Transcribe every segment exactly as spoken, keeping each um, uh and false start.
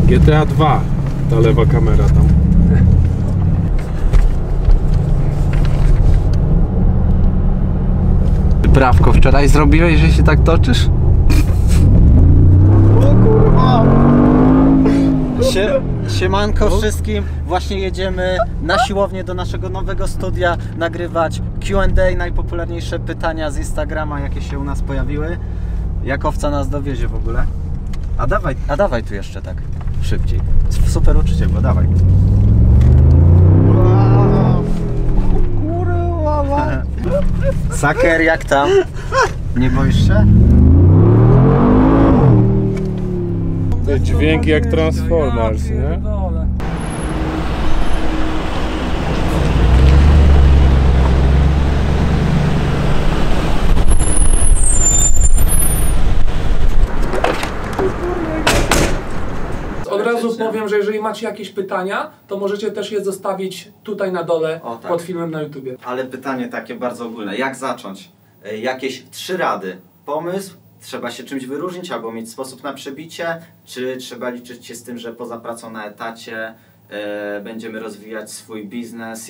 G T A dwa, ta lewa kamera tam. Prawko wczoraj zrobiłeś, że się tak toczysz? O kurwa! Sie, siemanko wszystkim, właśnie jedziemy na siłownię do naszego nowego studia nagrywać Q and A, najpopularniejsze pytania z Instagrama, jakie się u nas pojawiły. Jak owca nas dowiezie w ogóle? A dawaj, a dawaj tu jeszcze tak, szybciej. Super uczucie, bo dawaj. Kurwa! Saker, jak tam? Nie boisz się? Te dźwięki jak Transformers, nie? Od razu powiem, że jeżeli macie jakieś pytania, to możecie też je zostawić tutaj na dole, o, tak, pod filmem na YouTubie. Ale pytanie takie bardzo ogólne, jak zacząć? Jakieś trzy rady. Pomysł, trzeba się czymś wyróżnić albo mieć sposób na przebicie, czy trzeba liczyć się z tym, że poza pracą na etacie e, będziemy rozwijać swój biznes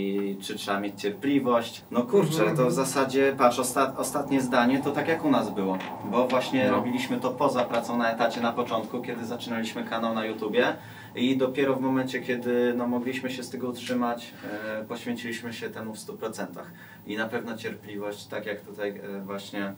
i czy trzeba mieć cierpliwość? No kurczę, to w zasadzie, patrz, osta ostatnie zdanie to tak jak u nas było, bo właśnie no. robiliśmy to poza pracą na etacie na początku, kiedy zaczynaliśmy kanał na YouTubie i dopiero w momencie, kiedy no, mogliśmy się z tego utrzymać, e, poświęciliśmy się temu w stu procentach. I na pewno cierpliwość, tak jak tutaj e, właśnie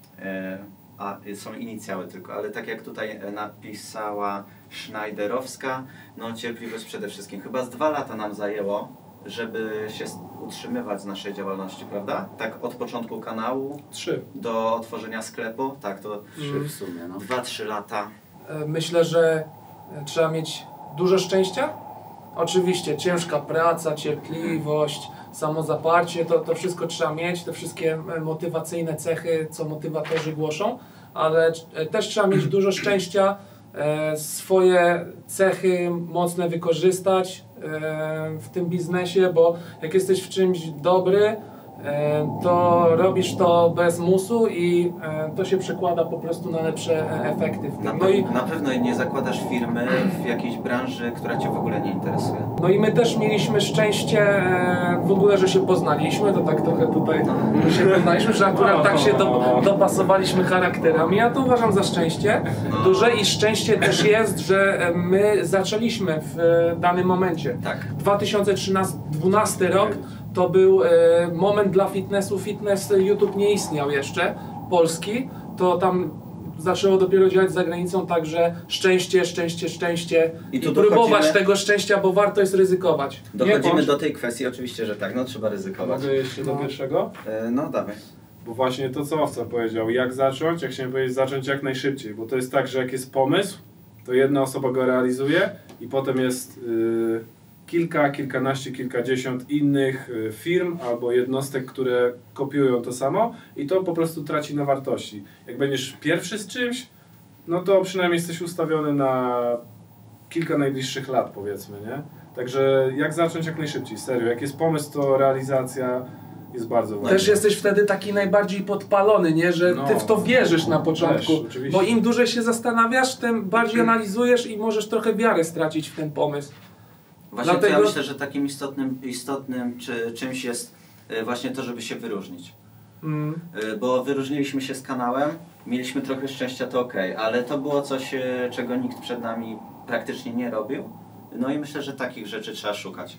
e, a są inicjały tylko, ale tak jak tutaj napisała Schneiderowska, no cierpliwość przede wszystkim. Chyba z dwa lata nam zajęło, żeby się utrzymywać z naszej działalności, prawda? Tak od początku kanału Trzy. do otworzenia sklepu, tak to Trzy w sumie, no. Dwa, trzy lata. Myślę, że trzeba mieć dużo szczęścia. Oczywiście ciężka praca, cierpliwość, samozaparcie, to, to wszystko trzeba mieć, te wszystkie motywacyjne cechy, co motywatorzy głoszą, ale też trzeba mieć dużo szczęścia, e, swoje cechy mocne wykorzystać e, w tym biznesie, bo jak jesteś w czymś dobry, e, to robisz to bez musu i e, to się przekłada po prostu na lepsze efekty w tym. Na, No i, na pewno nie zakładasz firmy w jakiejś branży, która Cię w ogóle nie interesuje. no i my też mieliśmy szczęście e, w ogóle, że się poznaliśmy, to tak trochę tutaj no. się poznaliśmy, że akurat tak się do, dopasowaliśmy charakterami. Ja to uważam za szczęście duże i szczęście też jest, że my zaczęliśmy w danym momencie. Tak. dwa tysiące dwunasty rok to był e, moment dla fitnessu. Fitness YouTube nie istniał jeszcze, polski, to tam zaczęło dopiero działać za granicą, także szczęście, szczęście, szczęście i, tu I próbować dochodzimy... tego szczęścia, bo warto jest ryzykować. Dochodzimy do tej kwestii, oczywiście, że tak, no trzeba ryzykować. Mogę jeszcze do no. pierwszego? E, no dawaj. Bo właśnie to, co Owca powiedział, jak zacząć, jak chciałem powiedzieć, zacząć jak najszybciej, bo to jest tak, że jak jest pomysł, to jedna osoba go realizuje i potem jest yy, kilka, kilkanaście, kilkadziesiąt innych yy, firm albo jednostek, które kopiują to samo i to po prostu traci na wartości. Jak będziesz pierwszy z czymś, no to przynajmniej jesteś ustawiony na kilka najbliższych lat, powiedzmy, nie? Także jak zacząć jak najszybciej, serio, jak jest pomysł, to realizacja jest bardzo ważna. Też jesteś wtedy taki najbardziej podpalony, nie? Że no, ty w to wierzysz na początku, też, bo im dłużej się zastanawiasz, tym bardziej analizujesz i możesz trochę wiarę stracić w ten pomysł. Właśnie Dlatego... to ja myślę, że takim istotnym, istotnym czy, czymś jest właśnie to, żeby się wyróżnić. Mm. Bo wyróżniliśmy się z kanałem, mieliśmy trochę szczęścia, to ok, ale to było coś, czego nikt przed nami praktycznie nie robił. No i myślę, że takich rzeczy trzeba szukać.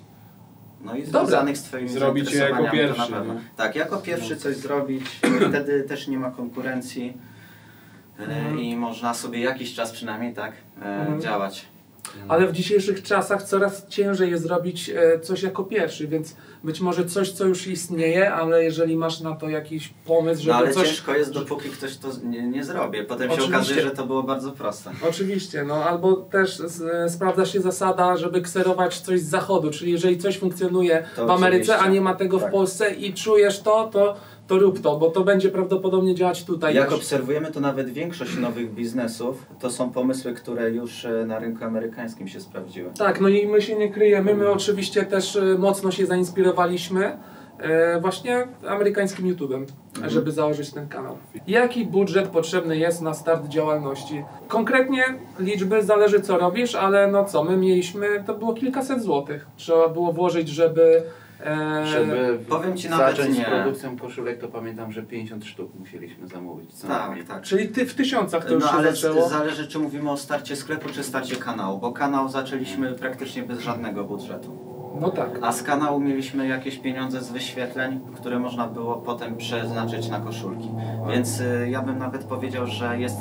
No i związanych z Twoimi zrobić je jako pierwszy. To na pewno. Tak, jako pierwszy coś zrobić, wtedy też nie ma konkurencji mm. i można sobie jakiś czas przynajmniej tak mm. działać. Ale w dzisiejszych czasach coraz ciężej jest zrobić coś jako pierwszy, więc być może coś, co już istnieje, ale jeżeli masz na to jakiś pomysł, żeby no, ale coś... ciężko jest, dopóki ktoś to nie, nie zrobi. Potem Oczywiście. się okazuje, że to było bardzo proste. Oczywiście, no albo też z, sprawdza się zasada, żeby kserować coś z zachodu, czyli jeżeli coś funkcjonuje to w Ameryce, oczywiście. a nie ma tego tak. w Polsce i czujesz to, to to rób to, bo to będzie prawdopodobnie działać tutaj. Jak też. obserwujemy, to nawet większość nowych biznesów to są pomysły, które już na rynku amerykańskim się sprawdziły. Tak, no i my się nie kryjemy, my oczywiście też mocno się zainspirowaliśmy e, właśnie amerykańskim YouTube'em, Mhm. żeby założyć ten kanał. Jaki budżet potrzebny jest na start działalności? Konkretnie liczby zależy co robisz, ale no co, my mieliśmy, to było kilkaset złotych. Trzeba było włożyć, żeby... E, Żeby Powiem ci nawet zacząć nie. z produkcją koszulek, to pamiętam, że pięćdziesiąt sztuk musieliśmy zamówić. Co najmniej. Tak, tak. Czyli ty w tysiącach to już No się ale zaczęło. zależy, czy mówimy o starcie sklepu, czy starcie kanału, bo kanał zaczęliśmy praktycznie bez żadnego budżetu. No tak. A z kanału mieliśmy jakieś pieniądze z wyświetleń, które można było potem przeznaczyć na koszulki. Więc y, ja bym nawet powiedział, że jest,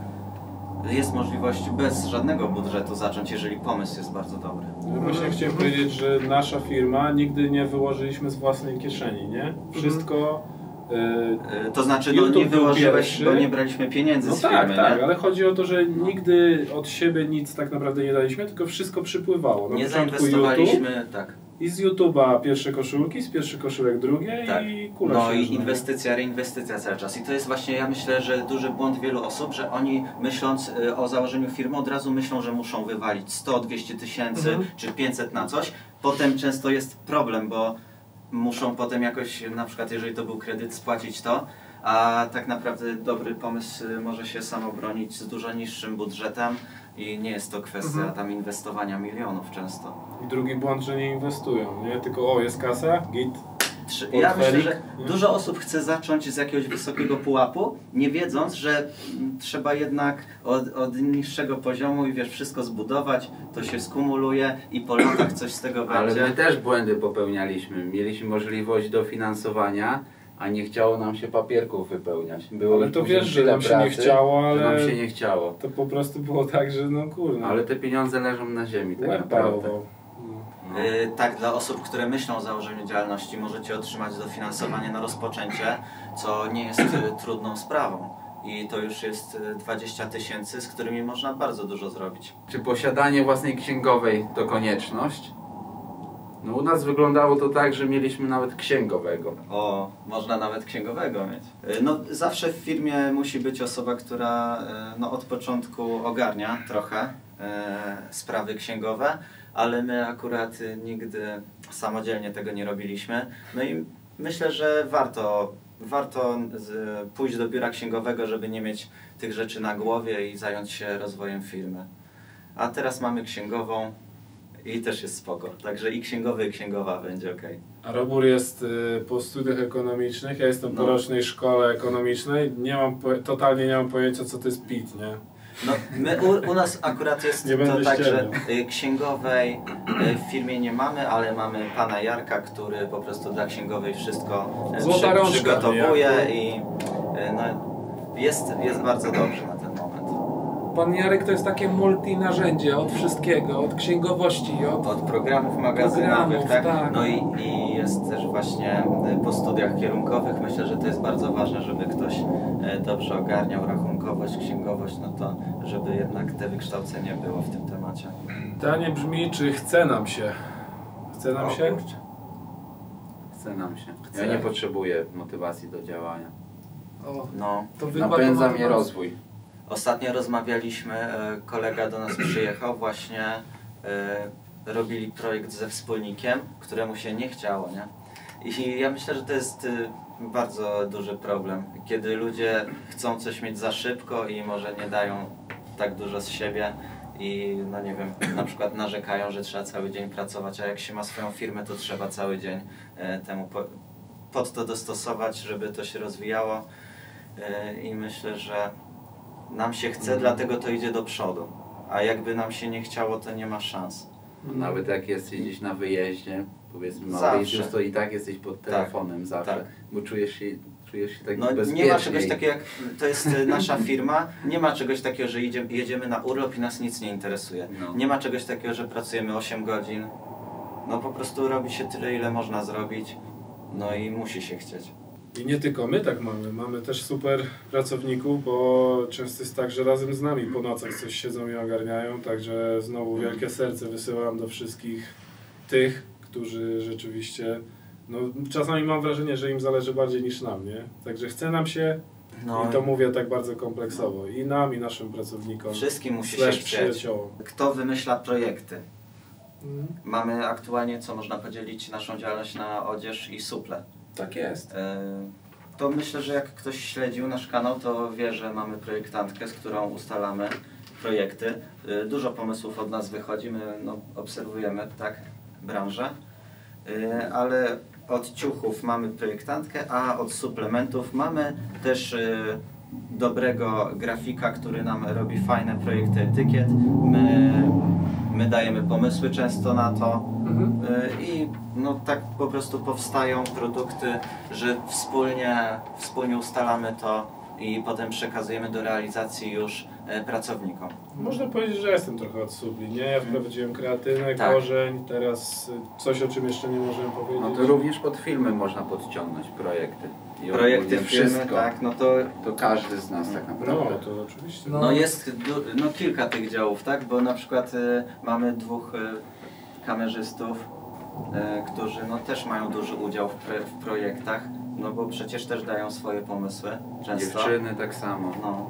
jest możliwość bez żadnego budżetu zacząć, jeżeli pomysł jest bardzo dobry. Właśnie chciałem powiedzieć, że nasza firma nigdy nie wyłożyliśmy z własnej kieszeni, nie? Wszystko... y, Y, To znaczy, no YouTube nie był wyłożyłeś, pierwszy. bo nie braliśmy pieniędzy No z tak, firmy, tak, nie? ale chodzi o to, że nigdy od siebie nic tak naprawdę nie daliśmy, tylko wszystko przypływało. Na Nie początku YouTube zainwestowaliśmy, tak. i z YouTube'a pierwsze koszulki, z pierwszych koszulek drugie Tak. i kula No i śnieżna. inwestycja, reinwestycja cały czas. I to jest właśnie, ja myślę, że duży błąd wielu osób, że oni myśląc y, o założeniu firmy od razu myślą, że muszą wywalić sto, dwieście tysięcy Mhm. czy pięćset na coś. Potem często jest problem, bo muszą potem jakoś, na przykład jeżeli to był kredyt, spłacić to. A tak naprawdę dobry pomysł y, może się sam obronić z dużo niższym budżetem i nie jest to kwestia Mhm. tam inwestowania milionów często. I drugi błąd, że nie inwestują, nie? Tylko o, jest kasa, git. Trzy- Ja myślę, Portfelik, że nie? dużo osób chce zacząć z jakiegoś wysokiego pułapu, nie wiedząc, że mm, trzeba jednak od, od niższego poziomu i wiesz, wszystko zbudować, to się skumuluje i po latach coś z tego Ale będzie. my też błędy popełnialiśmy. Mieliśmy możliwość dofinansowania, a nie chciało nam się papierków wypełniać. Było Ale już to później wiesz, że tyle nam się nie pracy, chciało, że ale nam się nie chciało. to po prostu było tak, że no kurna, Ale te pieniądze leżą na ziemi tak łeb naprawdę. parował. No. Yy, tak, dla osób, które myślą o założeniu działalności, możecie otrzymać dofinansowanie na rozpoczęcie, co nie jest y, trudną sprawą. I to już jest y, dwadzieścia tysięcy, z którymi można bardzo dużo zrobić. Czy posiadanie własnej księgowej to konieczność? No u nas wyglądało to tak, że mieliśmy nawet księgowego. O, można nawet księgowego mieć. Y, No, zawsze w firmie musi być osoba, która y, no, od początku ogarnia trochę y, sprawy księgowe, ale my akurat y, nigdy samodzielnie tego nie robiliśmy. No i myślę, że warto, warto z, pójść do biura księgowego, żeby nie mieć tych rzeczy na głowie i zająć się rozwojem firmy. A teraz mamy księgową i też jest spoko. Także i księgowy, i księgowa będzie ok. A Robur jest y, po studiach ekonomicznych, ja jestem po No. rocznej szkole ekonomicznej, nie mam po, totalnie nie mam pojęcia co to jest P I T, nie? No, my, u, u nas akurat jest Nie to będę tak, że ściemniał. y, księgowej y, w firmie nie mamy, ale mamy pana Jarka, który po prostu dla księgowej wszystko y, Złota rączka, przygotowuje Jarku. i y, no, jest, jest bardzo dobrze na ten moment. Pan Jarek to jest takie multinarzędzie od wszystkiego, od księgowości, od... Od programów magazynowych, Programów, tak? tak. No i, i jest też właśnie y, po studiach kierunkowych. Myślę, że to jest bardzo ważne, żeby ktoś y, dobrze ogarniał rachunkowość, księgowość, no to żeby jednak te wykształcenie było w tym temacie. Pytanie brzmi, czy chce nam się? Chce nam O się? kurczę. Chce nam się. Chce. Ja nie potrzebuję motywacji do działania. O, No. to wykład Napędza na- mnie rozwój. Ostatnio rozmawialiśmy, e, kolega do nas przyjechał, właśnie e, robili projekt ze wspólnikiem, któremu się nie chciało, nie? I ja myślę, że to jest e, bardzo duży problem, kiedy ludzie chcą coś mieć za szybko i może nie dają tak dużo z siebie i no nie wiem, na przykład narzekają, że trzeba cały dzień pracować, a jak się ma swoją firmę, to trzeba cały dzień e, temu po, pod to dostosować, żeby to się rozwijało e, i myślę, że nam się chce, Mhm. dlatego to idzie do przodu. A jakby nam się nie chciało, to nie ma szans. Nawet jak jesteś gdzieś na wyjeździe, powiedzmy mały Zawsze. wyjeździe, to i tak jesteś pod telefonem zawsze, tak. bo czujesz się, czujesz się tak No bezpiecznie. nie ma czegoś takiego jak, to jest y, nasza firma, nie ma czegoś takiego, że idziemy, jedziemy na urlop i nas nic nie interesuje. No. Nie ma czegoś takiego, że pracujemy osiem godzin. No po prostu robi się tyle, ile można zrobić. No i musi się chcieć. I nie tylko my tak mamy, mamy też super pracowników, bo często jest tak, że razem z nami po nocach coś siedzą i ogarniają, także znowu wielkie serce wysyłam do wszystkich tych, którzy rzeczywiście, no czasami mam wrażenie, że im zależy bardziej niż nam, nie? Także chce nam się, No i to mówię tak bardzo kompleksowo, i nam, i naszym pracownikom, wszystkim musi się slash chcieć. przyjaciołom. Kto wymyśla projekty? Mhm. Mamy aktualnie, co można podzielić, naszą działalność na odzież i suple. Tak jest. E, To myślę, że jak ktoś śledził nasz kanał, to wie, że mamy projektantkę, z którą ustalamy projekty. E, Dużo pomysłów od nas wychodzi, my no, obserwujemy tak branżę, E, ale od ciuchów mamy projektantkę, a od suplementów mamy też e, dobrego grafika, który nam robi fajne projekty etykiet. My, my dajemy pomysły często na to. Mhm. I no tak po prostu powstają produkty, że wspólnie, wspólnie ustalamy to i potem przekazujemy do realizacji już e, pracownikom. Można powiedzieć, że jestem trochę od subli, nie? Ja wprowadziłem kreatynę, Tak. korzeń, teraz y, coś, o czym jeszcze nie możemy powiedzieć. No to również pod filmy można podciągnąć projekty. I Projekty, ogólnie filmy, wszystko. tak, no to To każdy z nas tak No, naprawdę. to oczywiście. No. no jest du- no kilka tych działów, tak, bo na przykład y, mamy dwóch y, kamerzystów, y, którzy no też mają duży udział w, pre- w projektach, no bo przecież też dają swoje pomysły często. Dziewczyny tak samo. No.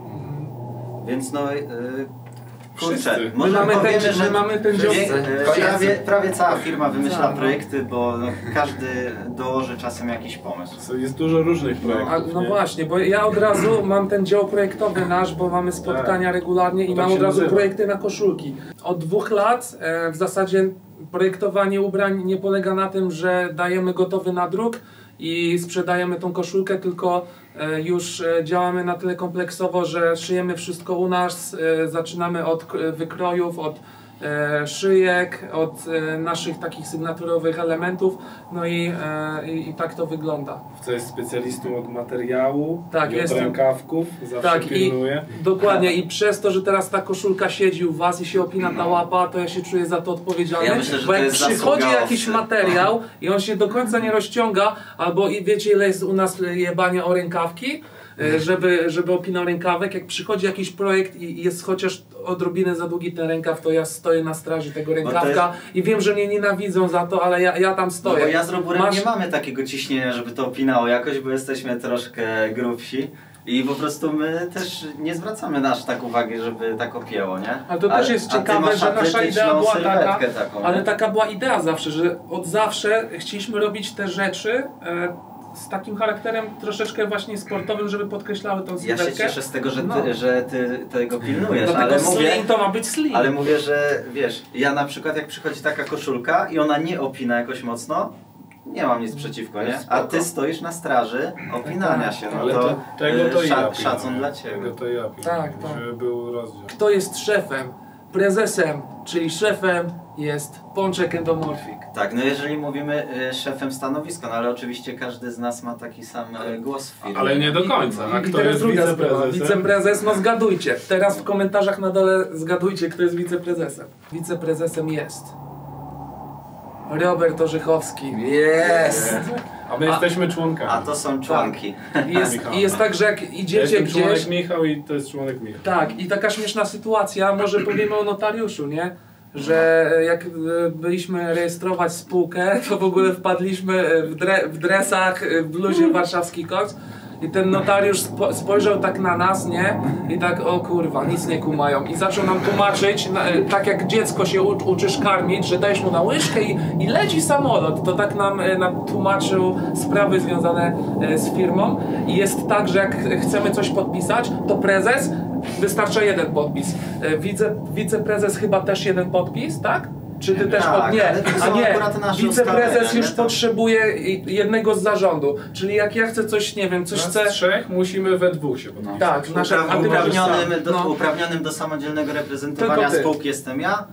Więc no yy, kurczę, Wszyscy. może My mamy ten- powiemy, my że mamy ten dział- wie- Wszyscy. prawie, prawie cała firma wymyśla Cała. projekty, bo no, każdy dołoży czasem jakiś pomysł. Co- Jest dużo różnych projektów. A, no nie? właśnie, bo ja od razu mam ten dział projektowy nasz, bo mamy spotkania regularnie i To tak mam się od razu nazywa. projekty na koszulki. Od dwóch lat e, w zasadzie projektowanie ubrań nie polega na tym, że dajemy gotowy nadruk i sprzedajemy tą koszulkę, tylko e, już e, działamy na tyle kompleksowo, że szyjemy wszystko u nas, e, zaczynamy od k- wykrojów, od e, szyjek, od e, naszych takich sygnaturowych elementów, no i, e, i, i tak to wygląda. Co jest specjalistą od materiału, Tak, i od jestem. rękawków, zawsze Tak, i- pilnuje. Dokładnie i przez to, że teraz ta koszulka siedzi u was i się opina ta łapa, to ja się czuję za to odpowiedzialny, Ja myślę, że bo to jak jest przychodzi zasługa jakiś owcy. materiał i on się do końca nie rozciąga, albo i wiecie ile jest u nas jebania o rękawki, e, żeby, żeby opinał rękawek, jak przychodzi jakiś projekt i i jest chociaż odrobinę za długi ten rękaw, to ja stoję na straży tego rękawka i wiem, że mnie nienawidzą za to, ale ja, ja tam No stoję. bo ja z Roburem Masz- nie mamy takiego ciśnienia, żeby to opinało jakoś, bo jesteśmy troszkę grubsi. I po prostu my też nie zwracamy na aż tak uwagi, żeby tak opięło, nie? Ale to też jest a ty ciekawe, masz że nasza atletyczną idea była taka, sylwetkę taką, ale nie? taka była idea zawsze, że od zawsze chcieliśmy robić te rzeczy e, z takim charakterem troszeczkę właśnie sportowym, żeby podkreślały tą Ja sylwetkę. się cieszę z tego, że ty, No. że ty tego pilnujesz, Dlatego ale mówię, slim to ma być slim. ale mówię, że wiesz, ja na przykład jak przychodzi taka koszulka i ona nie opina jakoś mocno, nie mam nic przeciwko, nie? A Spoko. ty stoisz na straży opinania się, no Ale to, to, tego to e, ja sza- pilnuję. szacun dla ciebie. Tego to ja pilnuję, Tak, tak. żeby był rozdział. Kto jest szefem? Prezesem, czyli szefem jest Pączek Endomorfik. Tak, no jeżeli mówimy e, szefem stanowiska, no ale oczywiście każdy z nas ma taki sam e, głos w firmie. Ale nie do końca. A I kto teraz jest druga sprawa. wiceprezesem? Wiceprezes, no zgadujcie. Teraz w komentarzach na dole zgadujcie, kto jest wiceprezesem. Wiceprezesem jest Robert Orzechowski. Jest! A my A- jesteśmy członkami. A to są członki. I jest, i jest tak, że jak Ja idziecie jestem gdzieś... członek Michał i to jest członek Michał. Tak, i taka śmieszna sytuacja, może powiemy o notariuszu, nie? Że jak e, byliśmy rejestrować spółkę, to w ogóle wpadliśmy w, dre, w dresach, e, w bluzie warszawski koc i ten notariusz spo, spojrzał tak na nas, nie? I tak, o kurwa, nic nie kumają. I zaczął nam tłumaczyć, na, e, tak jak dziecko się u, uczysz karmić, że dajesz mu na łyżkę i, i leci samolot. To tak nam, e, nam tłumaczył sprawy związane e, z firmą. I jest tak, że jak chcemy coś podpisać, to prezes wystarcza jeden podpis. E, Wice, wiceprezes chyba też jeden podpis, tak? Czy ty też Tak, pod... Nie, ale to a są nie. akurat nasze Wiceprezes ustalenia, już nie? To- potrzebuje i- jednego z zarządu. Czyli jak ja chcę coś, nie wiem, coś Nas chcę... trzech musimy we dwóch się podpisać. Tak, nasze, a ty możesz Uprawnionym sam. do, No. uprawnionym do samodzielnego reprezentowania Tylko ty. spółki jestem ja.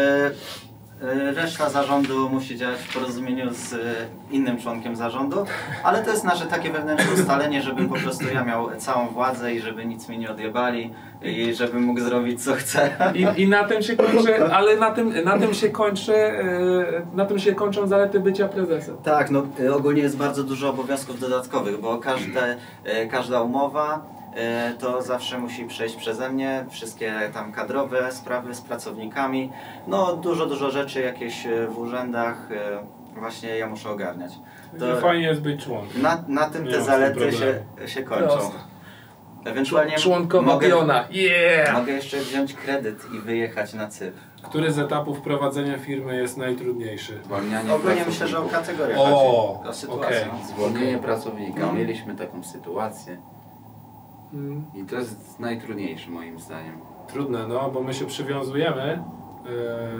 Y, y, Reszta zarządu musi działać w porozumieniu z y, innym członkiem zarządu, ale to jest nasze takie wewnętrzne ustalenie, żeby po prostu ja miał całą władzę i żeby nic mi nie odjebali i żebym mógł zrobić co chcę. I, I na tym się kończy, ale na tym, na tym się kończy, e, na tym się kończą zalety bycia prezesem. Tak, no y, ogólnie jest bardzo dużo obowiązków dodatkowych, bo każde, y, każda umowa y, to zawsze musi przejść przeze mnie, wszystkie tam kadrowe sprawy z pracownikami, no dużo, dużo rzeczy jakieś y, w urzędach y, właśnie ja muszę ogarniać. To... Fajnie jest być członkiem. Na, na tym Nie te ma z tym zalety problemu. się, się kończą. Proste. Ewentualnie Członkowa mogę, piona. Yeah! mogę jeszcze wziąć kredyt i wyjechać na Cypr. Który z etapów prowadzenia firmy jest najtrudniejszy? Zwalnianie Ogólnie myślę, że o pracownika. kategorię O, chodzi, o sytuację. okej. Zwolnienie pracownika. No. Mieliśmy taką sytuację Mm. i to jest najtrudniejsze moim zdaniem. Trudne, no, bo my się przywiązujemy yy,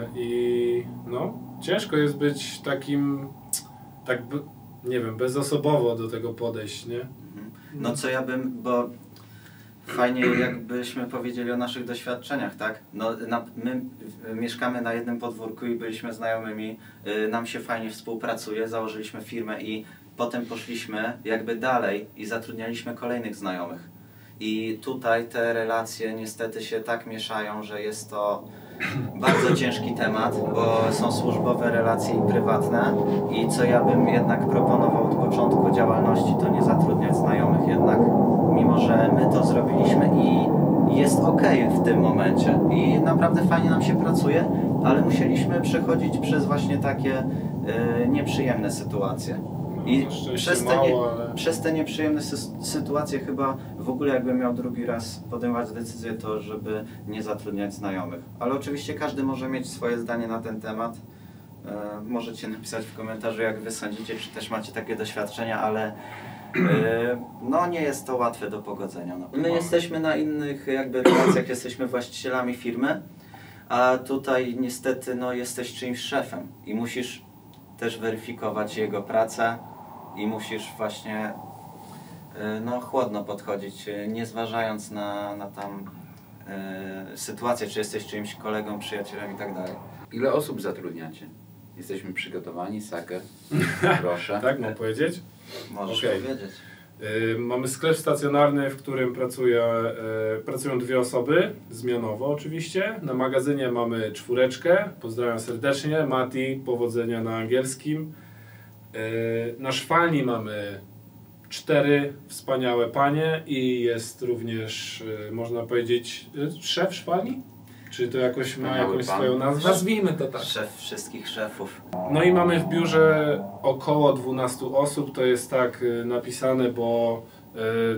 i no, ciężko jest być takim, tak, b- nie wiem, bezosobowo do tego podejść, nie? No co ja bym, bo fajnie jakbyśmy powiedzieli o naszych doświadczeniach, tak? No, na, my y, mieszkamy na jednym podwórku i byliśmy znajomymi, y, nam się fajnie współpracuje, założyliśmy firmę i potem poszliśmy jakby dalej i zatrudnialiśmy kolejnych znajomych. I tutaj te relacje niestety się tak mieszają, że jest to bardzo ciężki temat, bo są służbowe relacje i prywatne i co ja bym jednak proponował od początku działalności, to nie zatrudniać znajomych jednak, mimo że my to zrobiliśmy i jest ok w tym momencie i naprawdę fajnie nam się pracuje, ale musieliśmy przechodzić przez właśnie takie y, nieprzyjemne sytuacje. I Na szczęście przez te, nie, mało, ale... przez te nieprzyjemne sy sytuacje chyba w ogóle jakbym miał drugi raz podejmować decyzję, to żeby nie zatrudniać znajomych. Ale oczywiście każdy może mieć swoje zdanie na ten temat. E, możecie napisać w komentarzu, jak wy sądzicie, czy też macie takie doświadczenia, ale e, no nie jest to łatwe do pogodzenia. No. My jesteśmy na innych jakby relacjach, jesteśmy właścicielami firmy, a tutaj niestety no, jesteś czyimś szefem i musisz też weryfikować jego pracę i musisz właśnie y, no, chłodno podchodzić, y, nie zważając na, na tam y, sytuację, czy jesteś czyimś kolegą, przyjacielem i tak dalej. Ile osób zatrudniacie? Jesteśmy przygotowani, Saker? Proszę. Tak, mam powiedzieć? Możesz Okej. powiedzieć. Yy, mamy sklep stacjonarny, w którym pracuje, yy, pracują dwie osoby, zmianowo oczywiście. Na magazynie mamy czwóreczkę, pozdrawiam serdecznie, Mati, powodzenia na angielskim. Yy, na szwalni mamy cztery wspaniałe panie i jest również, yy, można powiedzieć, yy, szef szwalni? Czy to jakoś ma Wspaniały jakąś pan. swoją nazwę? Nazwijmy to tak. Szef wszystkich szefów. No i mamy w biurze około dwunastu osób, to jest tak y, napisane, bo y,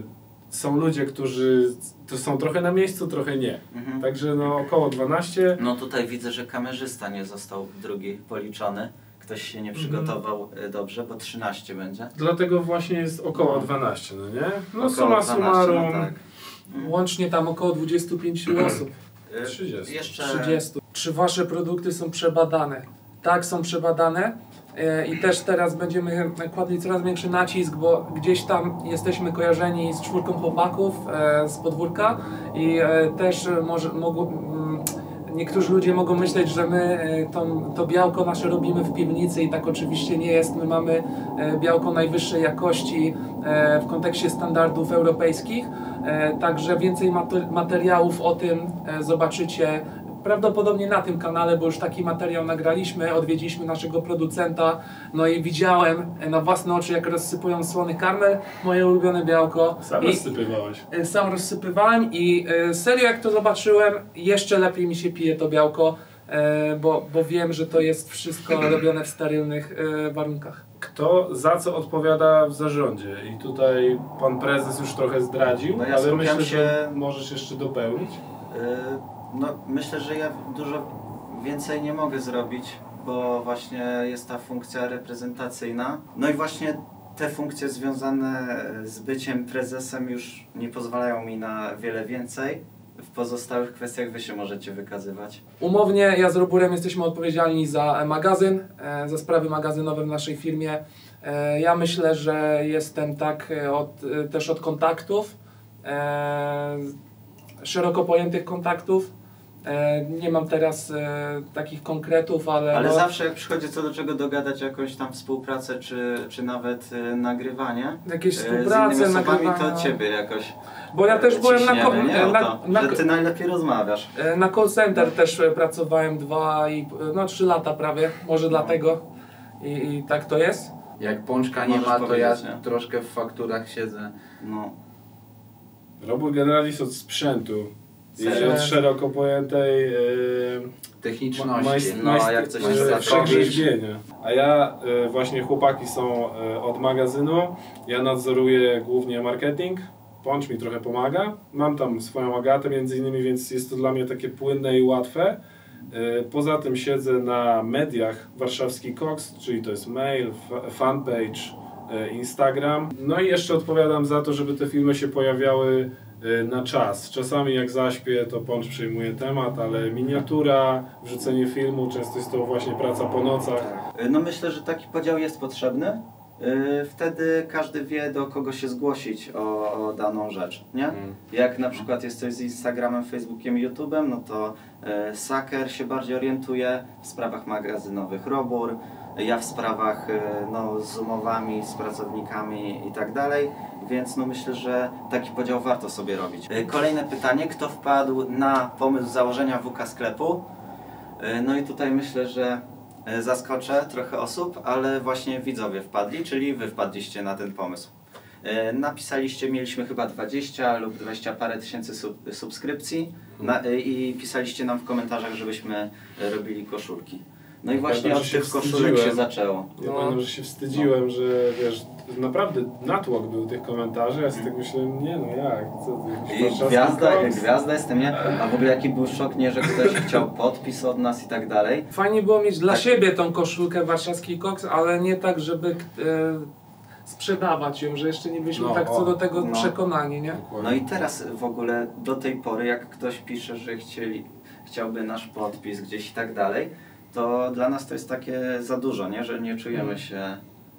są ludzie, którzy to są trochę na miejscu, trochę nie. Mhm. Także no około dwanaście. No tutaj widzę, że kamerzysta nie został drugi policzony. Ktoś się nie przygotował y, dobrze, bo trzynaście będzie. Dlatego właśnie jest około No. dwanaście, no nie? No Około summa dwanaście, summarum no tak. Łącznie tam około dwudziestu pięciu osób. Y, trzydzieści. Jeszcze... trzydziestu. Czy wasze produkty są przebadane? Tak, są przebadane. E, I też teraz będziemy kładli coraz większy nacisk, bo gdzieś tam jesteśmy kojarzeni z czwórką chłopaków e, z podwórka i e, też może, mogą, mm, niektórzy ludzie mogą myśleć, że my e, to, to białko nasze robimy w piwnicy i tak oczywiście nie jest. My mamy e, białko najwyższej jakości e, w kontekście standardów europejskich, e, także więcej mater materiałów o tym e, zobaczycie prawdopodobnie na tym kanale, bo już taki materiał nagraliśmy, odwiedziliśmy naszego producenta, no i widziałem na własne oczy, jak rozsypują słony karmel, moje ulubione białko. Sam I, rozsypywałeś. e, sam rozsypywałem i e, serio jak to zobaczyłem, jeszcze lepiej mi się pije to białko, e, bo, bo wiem, że to jest wszystko robione w sterylnych e, warunkach. Kto za co odpowiada w zarządzie? I tutaj pan prezes już trochę zdradził, No ja ale skupiam myślę, się- że możesz jeszcze dopełnić. Y, No, myślę, że ja dużo więcej nie mogę zrobić, bo właśnie jest ta funkcja reprezentacyjna. No i właśnie te funkcje związane z byciem prezesem już nie pozwalają mi na wiele więcej. W pozostałych kwestiach wy się możecie wykazywać. Umownie ja z Roburem jesteśmy odpowiedzialni za magazyn, e, za sprawy magazynowe w naszej firmie. E, Ja myślę, że jestem tak e, od, e, też od kontaktów, e, szeroko pojętych kontaktów. E, Nie mam teraz e, takich konkretów, ale... Ale no, zawsze jak przychodzi co do czego dogadać jakąś tam współpracę, czy, czy nawet y, nagrywanie Jakieś y, z współprace, innymi osobami, nagrywania. to ciebie jakoś Bo ja też byłem na, ko- ciśniemy, nie? O na, to, na, że ty najlepiej rozmawiasz. e, na call center też e, pracowałem dwa i no trzy lata prawie, może dlatego i, i tak to jest. Jak pączka nie Możesz ma, to ja powiedzieć, nie? troszkę w fakturach siedzę. No. Robór generalist od sprzętu. Jeśli Serio? od szeroko pojętej yy, Techniczności. majst- No, majst- jak coś yy, jest zacząć. przegrzęźbienia. A ja yy, właśnie chłopaki są yy, od magazynu. Ja nadzoruję głównie marketing Poncz mi trochę pomaga. Mam tam swoją Agatę między innymi, więc jest to dla mnie takie płynne i łatwe. Poza tym siedzę na mediach Warszawski Koks, czyli to jest mail, fanpage, Instagram. No i jeszcze odpowiadam za to, żeby te filmy się pojawiały na czas. Czasami jak zaśpię, to Poncz przyjmuje temat, ale miniatura, wrzucenie filmu, często jest to właśnie praca po nocach. No myślę, że taki podział jest potrzebny. Wtedy każdy wie, do kogo się zgłosić o, o daną rzecz, nie? Mm. Jak na przykład jest coś z Instagramem, Facebookiem, YouTube'em, no to e, Saker się bardziej orientuje w sprawach magazynowych, Robur, ja w sprawach e, no, z umowami, z pracownikami i tak dalej, więc no myślę, że taki podział warto sobie robić. E, kolejne pytanie, kto wpadł na pomysł założenia W K sklepu? E, no i tutaj myślę, że zaskoczę trochę osób, ale właśnie widzowie wpadli, czyli wy wpadliście na ten pomysł. Napisaliście, mieliśmy chyba dwadzieścia lub dwadzieścia parę tysięcy sub, subskrypcji na, i pisaliście nam w komentarzach, żebyśmy robili koszulki. No i właśnie pamiętam, od tych koszulek się zaczęło. Ja No. pamiętam, że się wstydziłem, no. że wiesz, naprawdę natłok był tych komentarzy, ja sobie tak myślałem, nie no jak, co ty, I gwiazda, gwiazda jestem, nie? A w ogóle jaki był szok, nie, że ktoś chciał podpis od nas i tak dalej. Fajnie było mieć dla tak. siebie tą koszulkę Warszawski Koks, ale nie tak, żeby e, sprzedawać ją, że jeszcze nie byliśmy No, tak co o, do tego no. przekonani, nie? No i teraz w ogóle do tej pory, jak ktoś pisze, że chcieli, chciałby nasz podpis gdzieś i tak dalej, to dla nas to jest takie za dużo, nie? Że nie czujemy się e,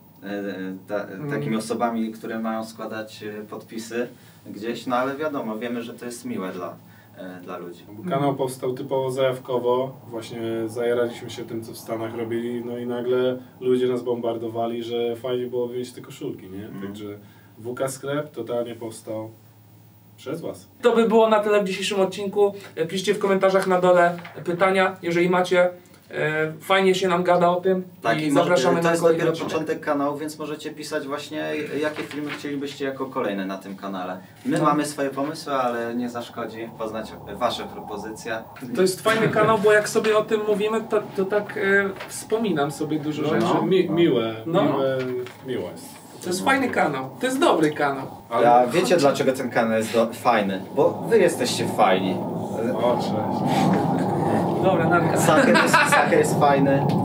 ta, takimi osobami, które mają składać podpisy gdzieś, no ale wiadomo, wiemy, że to jest miłe dla, e, dla ludzi. Kanał powstał typowo zajawkowo, właśnie zajaraliśmy się tym, co w Stanach robili, no i nagle ludzie nas bombardowali, że fajnie byłoby mieć te koszulki, nie? Mm. Także W K Sklep totalnie powstał przez was. To by było na tyle w dzisiejszym odcinku. Piszcie w komentarzach na dole pytania, jeżeli macie. E, fajnie się nam gada o tym Tak, i i może, zapraszamy to na jest kolejny dopiero odcinek. początek kanału, więc możecie pisać właśnie, jakie filmy chcielibyście jako kolejne na tym kanale. My No. mamy swoje pomysły, ale nie zaszkodzi poznać wasze propozycje. To jest fajny kanał, bo jak sobie o tym mówimy, to, to tak e, wspominam sobie dużo No, rzeczy. no, mi, miłe, No. miłe, miłe jest. To jest fajny kanał. To jest dobry kanał. Ale... A wiecie dlaczego ten kanał jest do, fajny? Bo wy jesteście fajni. O, cześć. Dobra, narka. Saker jest, saker jest fajny.